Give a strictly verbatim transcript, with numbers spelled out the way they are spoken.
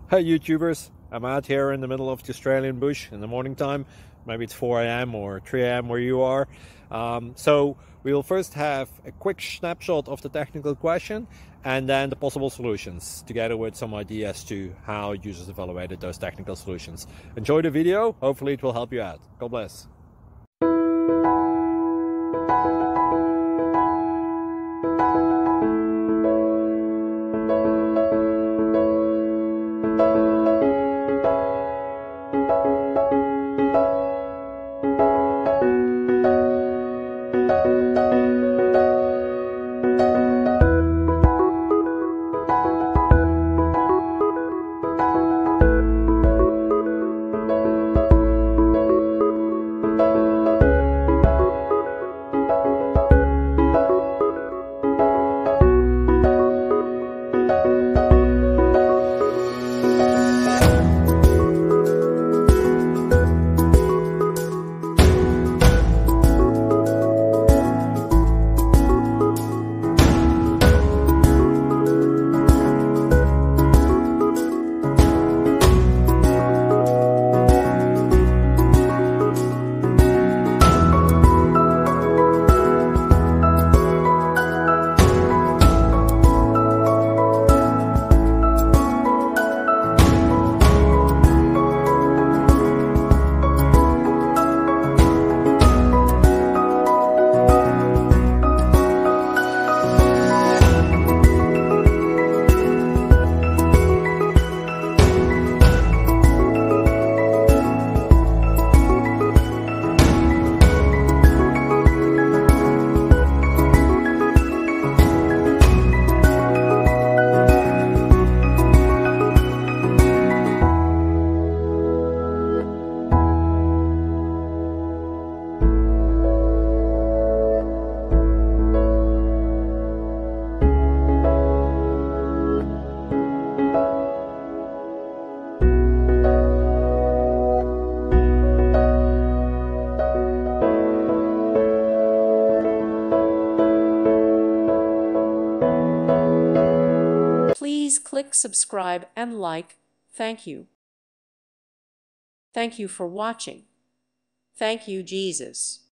Hey YouTubers, I'm out here in the middle of the Australian bush in the morning time. Maybe it's four A M or three A M where you are. Um, so we will first have a quick snapshot of the technical question and then the possible solutions, together with some ideas to how users evaluated those technical solutions. Enjoy the video, hopefully it will help you out. God bless. Please click subscribe and like. Thank you. Thank you for watching. Thank you, Jesus.